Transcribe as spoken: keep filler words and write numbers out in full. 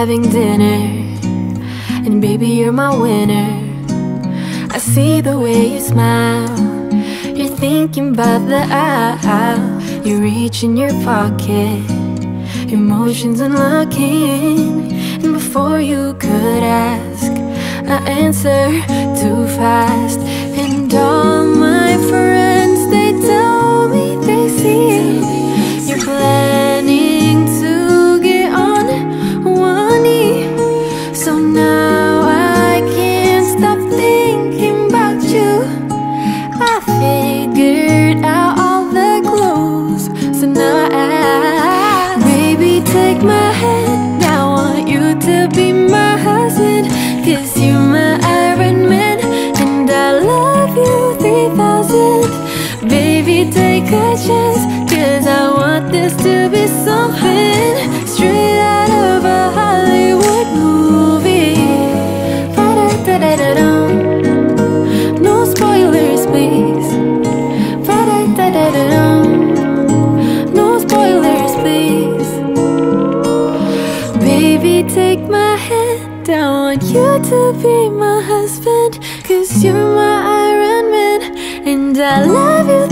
having dinner, and baby, you're my winner. I see the way you smile, you're thinking about the aisle. You reach in your pocket, emotions unlocking, and before you could ask, I answer too fast. And all my friends, they tell me they see you're planning to get on one knee. So now I can't stop thinking about you. I figured out all the clues, so now I, baby, take my hand. I want you to be my husband, 'cause you're my Iron Man, and I love you three thousand. Baby, take a chance, 'cause I want this to be something straight out of a Hollywood movie. Ba-da-da-da-da-dum. No spoilers, please. Ba-da-da-da-da-dum. No spoilers, please. Baby, take my hand. I want you to be my husband, 'cause you're my Iron Man, and I love you